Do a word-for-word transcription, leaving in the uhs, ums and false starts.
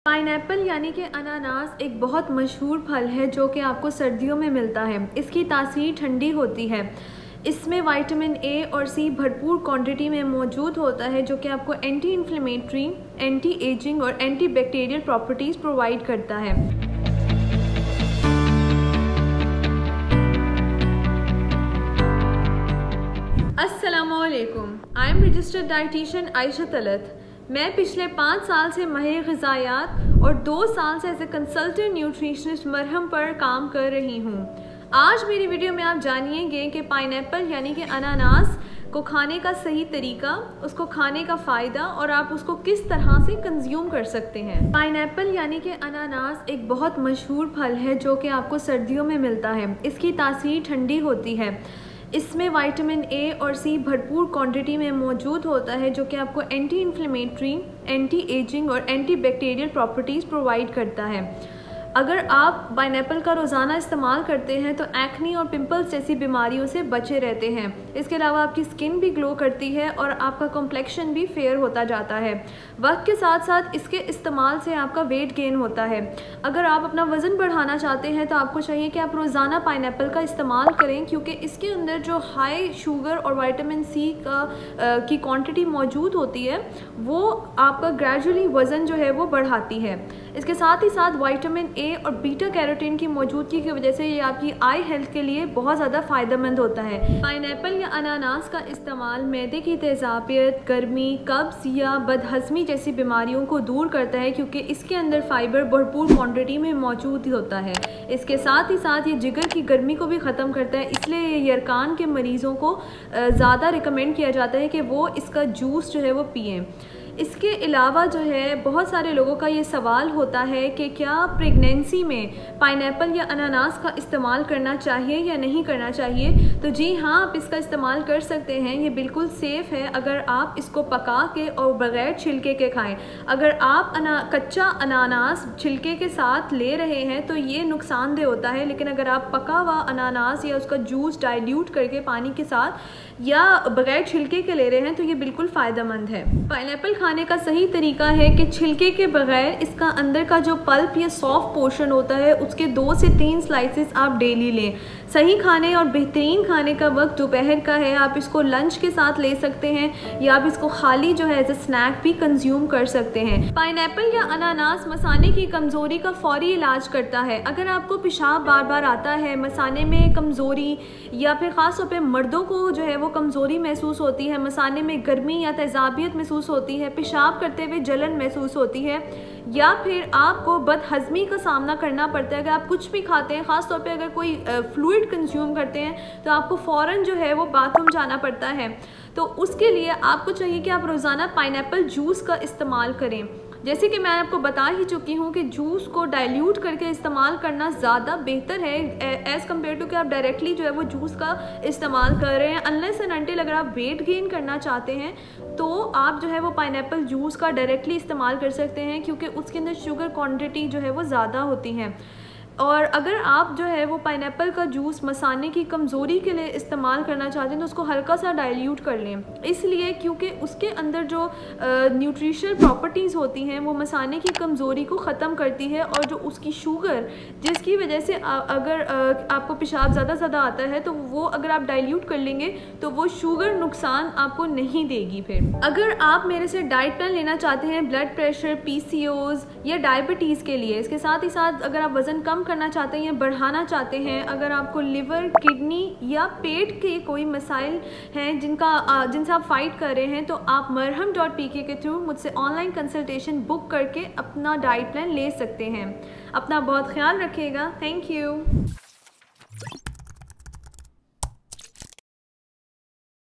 Pineapple यानी कि अनानास एक बहुत मशहूर फल है जो कि आपको सर्दियों में मिलता है। इसकी तासीर ठंडी होती है। इसमें विटामिन ए और सी भरपूर क्वांटिटी में मौजूद होता है जो कि आपको एंटी इन्फ्लेमेटरी, एंटी एजिंग और एंटी बैक्टीरियल प्रॉपर्टीज़ प्रोवाइड करता है। अस्सलामुअलैकुम, I am registered dietitian Ayesha Talat. मैं पिछले पाँच साल से माहिर ग़िज़ायात और दो साल से एज ए कंसल्टेंट न्यूट्रिशनिस्ट मरहम पर काम कर रही हूँ। आज मेरी वीडियो में आप जानिएंगे कि पाइनएप्पल यानी कि अनानास को खाने का सही तरीका, उसको खाने का फ़ायदा और आप उसको किस तरह से कंज्यूम कर सकते हैं। पाइनएप्पल यानी कि अनानास एक बहुत मशहूर फल है जो कि आपको सर्दियों में मिलता है। इसकी तासीर ठंडी होती है। इसमें विटामिन ए और सी भरपूर क्वांटिटी में मौजूद होता है जो कि आपको एंटी इन्फ्लेमेटरी, एंटी एजिंग और एंटी बैक्टीरियल प्रॉपर्टीज़ प्रोवाइड करता है। अगर आप पाइनएप्पल का रोज़ाना इस्तेमाल करते हैं तो एक्नी और पिंपल्स जैसी बीमारियों से बचे रहते हैं। इसके अलावा आपकी स्किन भी ग्लो करती है और आपका कॉम्प्लेक्शन भी फेयर होता जाता है। वक्त के साथ साथ इसके इस्तेमाल से आपका वेट गेन होता है। अगर आप अपना वज़न बढ़ाना चाहते हैं तो आपको चाहिए कि आप रोज़ाना पाइनएप्पल का इस्तेमाल करें, क्योंकि इसके अंदर जो हाई शुगर और विटामिन सी का आ, की क्वांटिटी मौजूद होती है वो आपका ग्रेजुअली वज़न जो है वो बढ़ाती है। इसके साथ ही साथ विटामिन ए और बीटा कैरोटीन की मौजूदगी की वजह से ये आपकी आई हेल्थ के लिए बहुत ज़्यादा फ़ायदेमंद होता है। पाइनएप्पल या अनानास का इस्तेमाल मैदे की तेज़ाबियत, गर्मी, कब्ज़ या बदहज़मी जैसी बीमारियों को दूर करता है, क्योंकि इसके अंदर फ़ाइबर भरपूर क्वांटिटी में मौजूद होता है। इसके साथ ही साथ ये जिगर की गर्मी को भी ख़त्म करता है, इसलिए ये यरकान के मरीज़ों को ज़्यादा रिकमेंड किया जाता है कि वो इसका जूस जो है वो पिएँ। इसके अलावा जो है बहुत सारे लोगों का ये सवाल होता है कि क्या प्रेगनेंसी में पाइनएप्पल या अनानास का इस्तेमाल करना चाहिए या नहीं करना चाहिए। तो जी हाँ, आप इसका इस्तेमाल कर सकते हैं। ये बिल्कुल सेफ़ है अगर आप इसको पका के और बग़ैर छिलके के खाएं। अगर आप अना कच्चा अनानास छिलके के साथ ले रहे हैं तो ये नुकसानदेह होता है, लेकिन अगर आप पका हुआ अनानास या उसका जूस डाइल्यूट करके पानी के साथ या बग़ैर छिलके के ले रहे हैं तो ये बिल्कुल फ़ायदेमंद है। पाइनएप्पल खाने का सही तरीका है कि छिलके के बगैर इसका अंदर का जो पल्प या सॉफ्ट पोर्शन होता है उसके दो से तीन स्लाइसेस आप डेली लें। सही खाने और बेहतरीन खाने का वक्त दोपहर का है। आप इसको लंच के साथ ले सकते हैं या आप इसको खाली जो है एज ए स्नैक भी कंज्यूम कर सकते हैं। पाइनएप्पल या अनानास मसाने की कमज़ोरी का फौरी इलाज करता है। अगर आपको पेशाब बार बार आता है, मसाने में कमज़ोरी या फिर ख़ास तौर पर मर्दों को जो है वो कमज़ोरी महसूस होती है, मसाने में गर्मी या तेज़ाबियत महसूस होती है, पेशाब करते हुए जलन महसूस होती है, या फिर आपको बदहज़मी का सामना करना पड़ता है, अगर आप कुछ भी खाते हैं, ख़ास तौर पे अगर कोई फ्लूइड कंज्यूम करते हैं तो आपको फ़ौरन जो है वो बाथरूम जाना पड़ता है, तो उसके लिए आपको चाहिए कि आप रोज़ाना पाइनएप्पल जूस का इस्तेमाल करें। जैसे कि मैं आपको बता ही चुकी हूँ कि जूस को डाइल्यूट करके इस्तेमाल करना ज़्यादा बेहतर है एज़ कम्पेयर टू कि आप डायरेक्टली जो है वो जूस का इस्तेमाल कर रहे हैं। अनलेस एंड अनटिल अगर आप वेट गेन करना चाहते हैं तो आप जो है वो पाइनएप्पल जूस का डायरेक्टली इस्तेमाल कर सकते हैं, क्योंकि उसके अंदर शुगर क्वान्टिटी जो है वो ज़्यादा होती है। और अगर आप जो है वो पाइनएप्पल का जूस मसाने की कमज़ोरी के लिए इस्तेमाल करना चाहते हैं तो उसको हल्का सा डाइल्यूट कर लें, इसलिए क्योंकि उसके अंदर जो न्यूट्रिशनल प्रॉपर्टीज़ होती हैं वो मसाने की कमज़ोरी को ख़त्म करती है, और जो उसकी शुगर जिसकी वजह से आ, अगर आ, आपको पेशाब ज़्यादा ज़्यादा आता है तो वो अगर आप डाइल्यूट कर लेंगे तो वो शुगर नुकसान आपको नहीं देगी। फिर अगर आप मेरे से डाइट प्लान लेना चाहते हैं blood pressure, P C OS या डायबिटीज़ के लिए, इसके साथ ही साथ अगर आप वज़न कम करना चाहते हैं या बढ़ाना चाहते हैं, अगर आपको लिवर, किडनी या पेट के कोई मसाइल हैं जिनका जिनसे आप फाइट कर रहे हैं, तो आप मरहम डॉट पी के के थ्रू मुझसे ऑनलाइन कंसल्टेशन बुक करके अपना डाइट प्लान ले सकते हैं। अपना बहुत ख्याल रखिएगा। Thank you.